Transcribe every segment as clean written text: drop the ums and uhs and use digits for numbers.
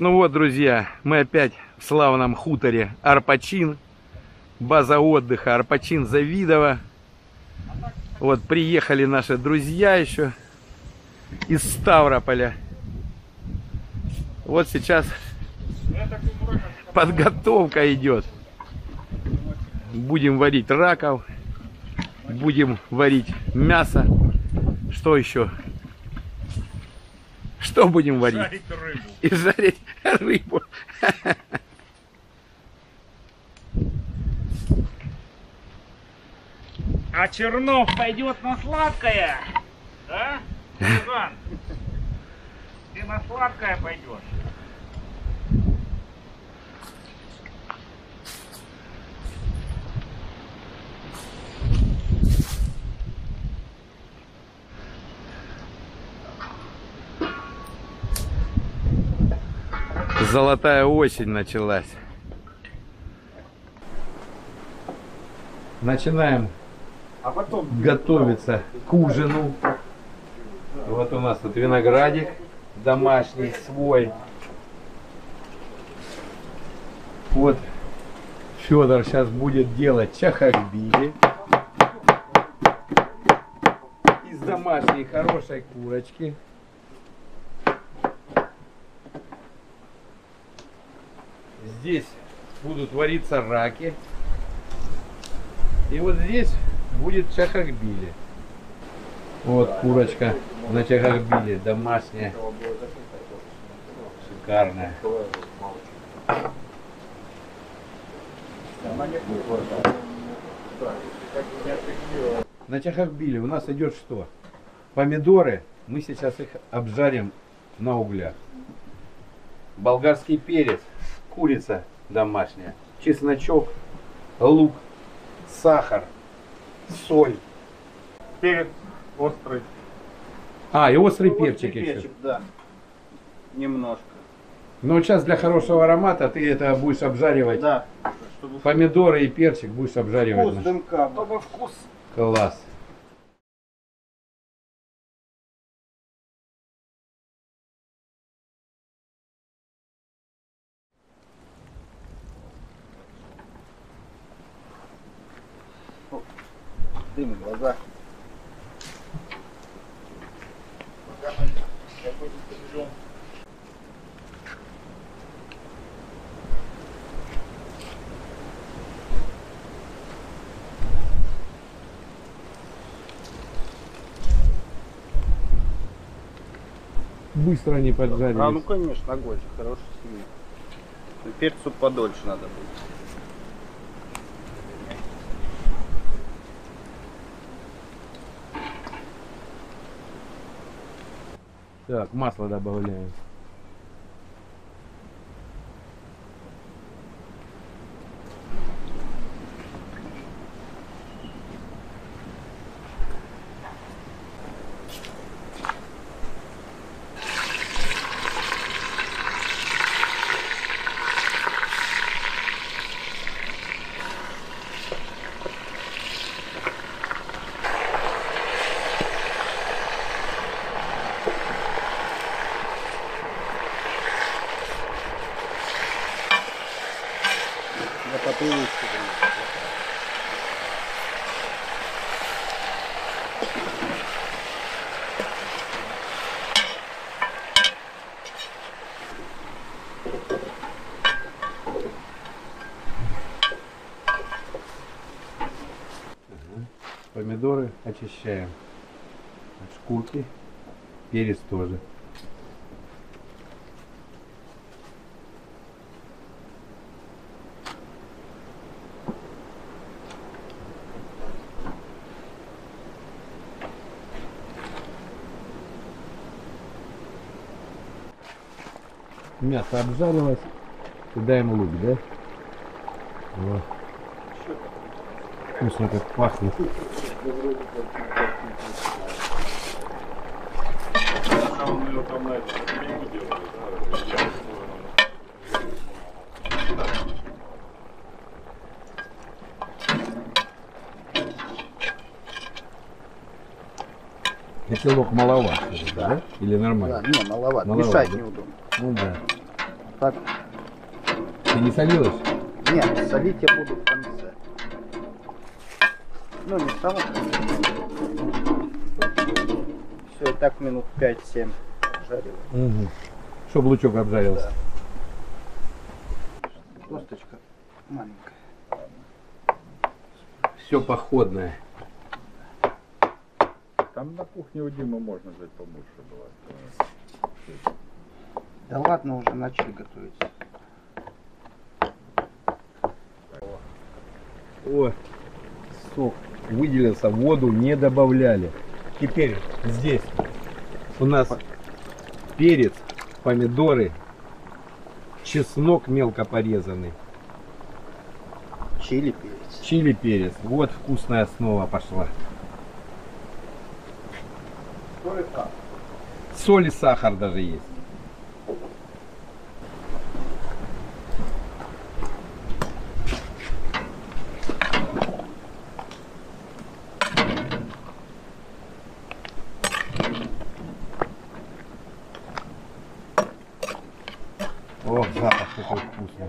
Ну вот, друзья, мы опять в славном хуторе Арпачин. База отдыха Арпачин-Завидово. Вот приехали наши друзья еще из Ставрополя. Вот сейчас подготовка идет. Будем варить раков. Будем варить мясо. Что еще? Что будем варить? Жарить рыбу. И жарить рыбу. А Чернов пойдет на сладкое? Да? Жан, ты на сладкое пойдешь? Золотая осень началась. Начинаем готовиться к ужину. Вот у нас тут виноградик домашний, свой. Вот Федор сейчас будет делать чахарбили из домашней хорошей курочки. Здесь будут вариться раки. И вот здесь будет чахарбили. Вот курочка на чахарбили, домашняя, шикарная. На чахарбили у нас идет что? Помидоры, мы сейчас их обжарим на углях. Болгарский перец, курица домашняя, чесночок, лук, сахар, соль. Перец острый. А, и острый перчик еще. Да. Немножко. Но вот сейчас для хорошего аромата ты это будешь обжаривать. Да. Чтобы Помидоры и перчик будешь обжаривать. вкус дымка. Чтобы вкус. Класс. Дым в глаза. Быстро они поджарились. А ну конечно, огонь хороший сильный. Перцу подольше надо будет. Так, масло добавляем. Я попривычке. Помидоры очищаем от шкурки, перец тоже. Мясо обжарилось, кидаем лук, да? Вот. Вкусно как пахнет. Котелок маловат, да? Или нормально? Да, не, маловато. Маловат, Мешать да? неудобно. Ну да. так. Ты не солилась? Нет, солить я буду в конце. Ну, не сразу. Все, и так минут 5-7 жарил. Угу. Чтоб лучок обжарился. Косточка маленькая. Все походное. Там на кухне у Димы можно взять побольше было. Да ладно, уже начали готовить. О, сок выделился, воду не добавляли. Теперь здесь у нас перец, помидоры, чеснок мелко порезанный, Чили, перец. чили, перец. Вот вкусная основа пошла. Соль и сахар даже есть. О, запах какой вкусный.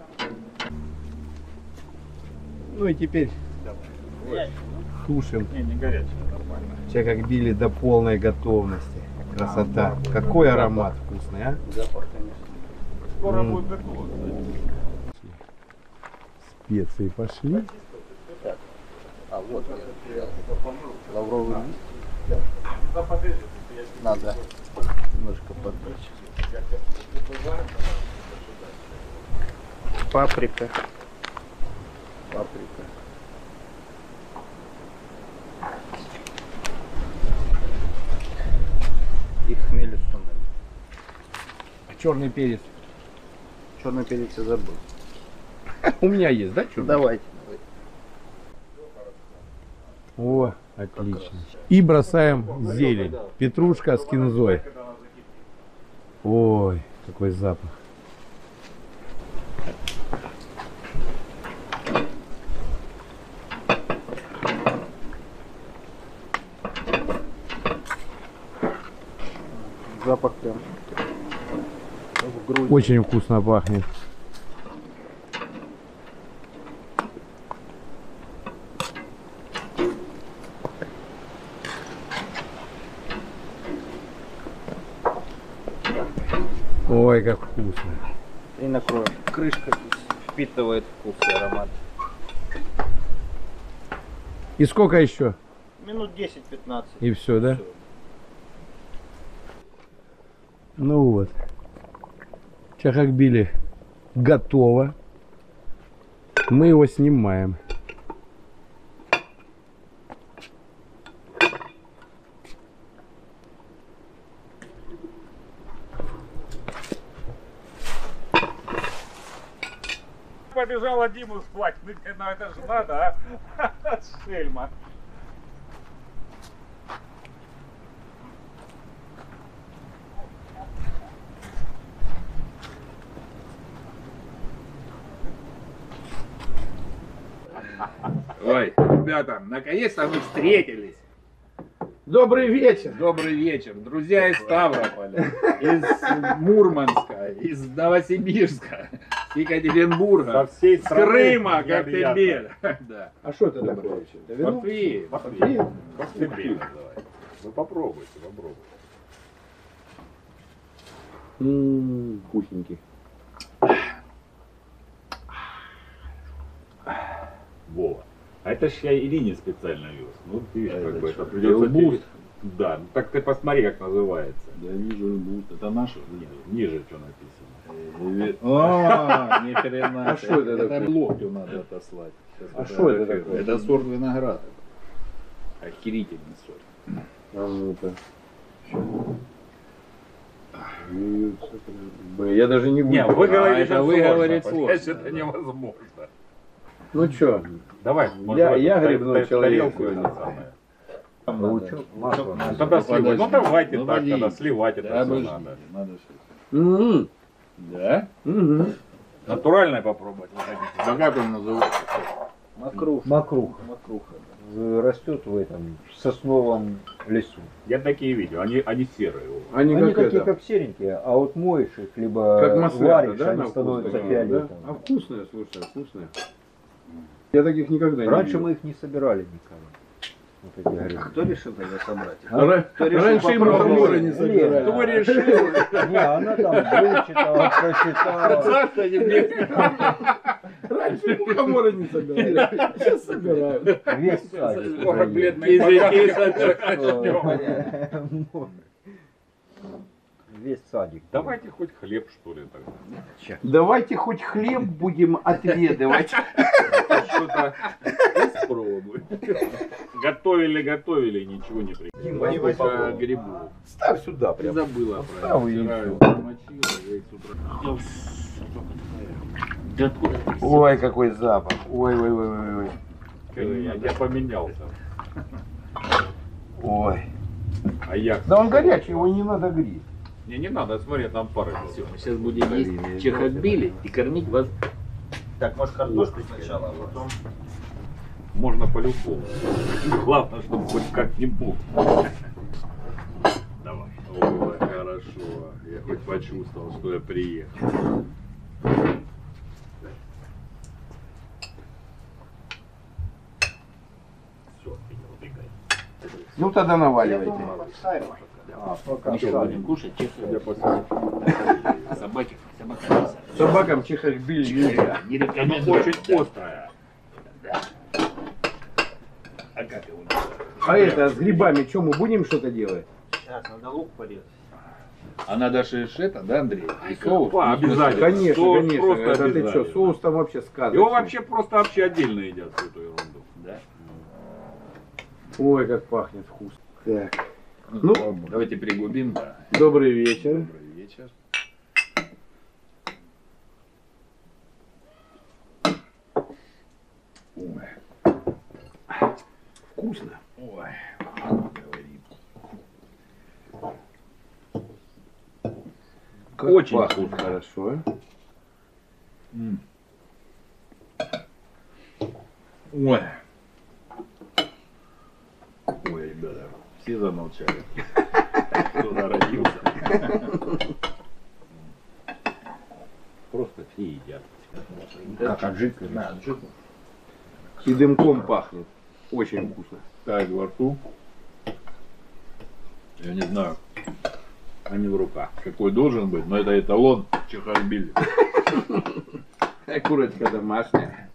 Ну и теперь тушим. Не горячая, нормально. Чакакбили до полной готовности. Красота. Какой аромат вкусный, а? Запах, конечно. Скоро будет готово, кстати. Специи пошли. А вот лавровый лист. Надо немножко поджечь. Паприка. Паприка. И хмель сунели. А черный перец? Черный перец я забыл. У меня есть, да, черный? Давайте. О, отлично. И бросаем зелень. Петрушка с кинзой. Ой, какой запах. Запах прям в грудь. Очень вкусно пахнет. Ой, как вкусно. И накроем. Крышка впитывает вкус и аромат. И сколько еще? Минут 10-15. И все, да? Всё. Ну вот. Чакакбили готово. Мы его снимаем. Побежала Диму спать. Ну это же надо, а? Шельма. Ой, ребята, наконец-то мы встретились. Добрый вечер. Добрый вечер. Друзья из Ставрополя, из Мурманска, из Новосибирска, с Екатеринбурга, Со всей с страны. Крыма, Я Коктебель. Да. А что это такое? Портвейн. Коктебель называется. Вы попробуйте, попробуйте. Вкусненький. Вова. А это ж я Ирине специально вез. Ну, ты видишь, как бы это придется... Елбуз. Да, ну так ты посмотри, как называется. Я вижу Эльбус. Это наш? Нет, ниже что написано. А, не переначай. А что это такое? Это локтю надо отослать. Сейчас А что это такое? Это сорт винограда. Охерительный сорт. А ну-ка. Я даже не Не, буду. выговорить это выговорить сложно. сложно. Это невозможно. Ну что? Давай, Я грибной человек тарелку сегодня. это самое. Лучок, масло. Тогда сливать. Ну давайте Ну, так, подожди. тогда сливать это все Подожди, надо. надо все. Да? Натуральное попробовать. вы хотите? Да как он называется? Макруха. Макруха. Макруха. растет в этом сосновом лесу. Я такие видел, они серые. Они как такие, это, как серенькие, а вот моешь их, либо как маслята, варишь, да, они на вкус становятся такие, фиолетовыми. да? А вкусные, слушай, вкусные. Я таких никогда не Раньше видел. мы их не собирали никого. Вот эти грибы. Кто решил тогда собрать? А? Раньше и мухоморы не Лена. собирали. Кто решил? Не, она там вычитала, прочитала. Раньше мухоморы не собирали. Сейчас собирают. Весь садик. Скоро проедет. бледный Весь садик. Давайте хоть хлеб, что ли, тогда. Давайте хоть хлеб будем отведывать. Что-то испробуй. Готовили, ничего не приготовили. По грибу. Ставь сюда прям. Забыла про Ставь и это. всё. Мочила, я их с утра. Да откуда ты? Ой, какой запах. Ой. Я поменялся. Ой. А я... Да он горячий, его не надо греть. Не надо, смотри, там пары. Все, мы сейчас будем есть чехотбили и кормить вас. Так, может картошку сначала, а потом... Можно по-любому. Главное, чтобы хоть как-нибудь. Давай. Ой, хорошо. Я хоть почувствовал, что я приехал. Все, ты не убегай. Ну тогда наваливайте. Мы сейчас будем кушать Я чехотбили. посмотрю. Собака. Собакам чехотбиль нельзя. Не Ну, рекомендую. очень острая. А как его? А это с грибами что, мы будем что-то делать? Сейчас, надо лук порезать. А надо же это, да, Андрей? И Соус, соус. обязательно. Конечно, Соус конечно. просто Это ты обязательно. что, соус там вообще сказочный. Его вообще отдельно едят, всю эту ерунду. Да? Ой, как пахнет вкусно. Так, ну, Давайте пригубим, да. добрый вечер. Добрый вечер. Ой, Вкусно. ой, говорит. Как Очень пахнет вкусно. хорошо. Ой. Ой, ребята, все замолчали. Кто-то родился. Просто все едят. Как аджика. И дымком пахнет. Очень вкусно. Так, во рту. Я не знаю, Они в руках. какой должен быть, но это эталон чехотбили. Курочка домашняя.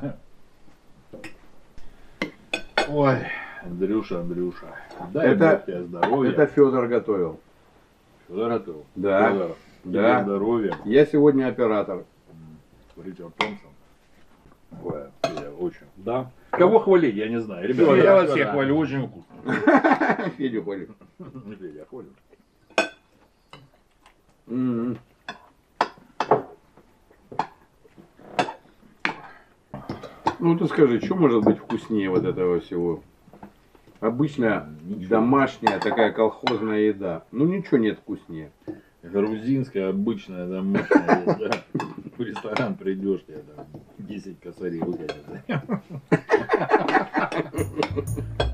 Ой, Андрюша, дай Это- Бог тебе здоровья. Это Федор готовил. Федор готов. Да. Федор, Да. тебе здоровья. Я сегодня оператор. Ричард Томпсон. Ой, я очень. Да. Кого хвалить, я не знаю. Ребята, Федора, я вас Федора. всех хвалю, очень вкусно. Федю хвалю. Я хвалю. М. Ну ты скажи, что может быть вкуснее вот этого всего? Обычная домашняя такая колхозная еда. Ну ничего нет вкуснее. Грузинская, обычная, домашняя еда. В ресторан придешь, тебе там 10 косарей выгонят.